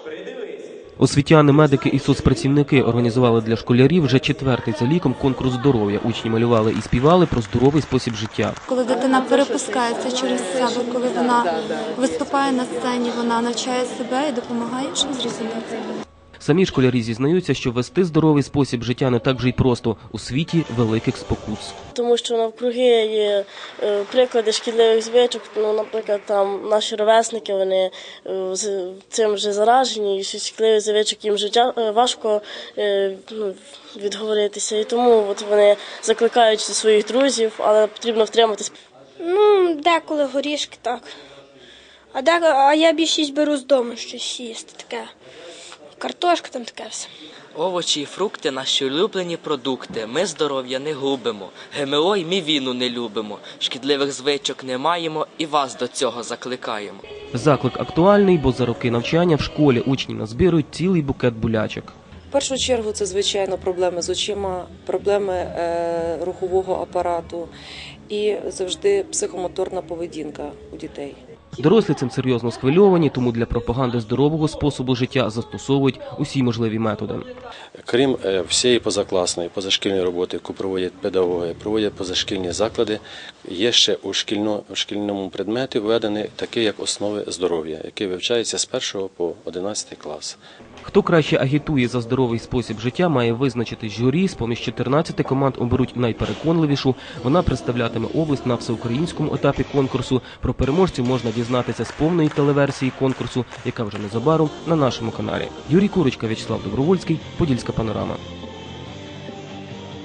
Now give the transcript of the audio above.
Освітяни, медики і соцпрацівники організували для школярів вже 4-й за ліком конкурс здоров'я. Учні малювали і співали про здоровий спосіб життя. Коли дитина перепускається через себе, коли вона виступає на сцені, вона навчає себе і допомагає іншим зрозуміти. Самі школярі зізнаються, що вести здоровий спосіб життя не так вже й просто у світі великих спокус. Тому що навкруги є приклади шкідливих звичок, наприклад, там наші ровесники, вони цим вже заражені, і шкідливих звичок їм вже важко відговоритися. І тому вони закликають своїх друзів, але потрібно втриматись. Деколи горішки, так. А я більшість беру з дому щось їсти таке. Картошка там таке все. Овочі і фрукти – наші улюблені продукти. Ми здоров'я не губимо. ГМО і мівіну не любимо. Шкідливих звичок не маємо і вас до цього закликаємо. Заклик актуальний, бо за роки навчання в школі учні назбирують цілий букет болячок. В першу чергу це, звичайно, проблеми з очима, проблеми рухового апарату і завжди психомоторна поведінка у дітей. Дорослі цим серйозно схвильовані, тому для пропаганди здорового способу життя застосовують усі можливі методи. Крім всієї позакласної, позашкільної роботи, яку проводять педагоги, проводять позашкільні заклади, є ще у шкільному предметі введені такі, як основи здоров'я, які вивчаються з 1 по 11 клас. Хто краще агітує за здоровий спосіб життя, має визначити журі. З-поміж 14 команд оберуть найпереконливішу. Вона представлятиме область на всеукраїнському етапі конкурсу. Про переможців можна дізнатися з повної телеверсії конкурсу, яка вже незабаром на нашому каналі. Юрій Курочка, В'ячеслав Добровольський, Подільська панорама.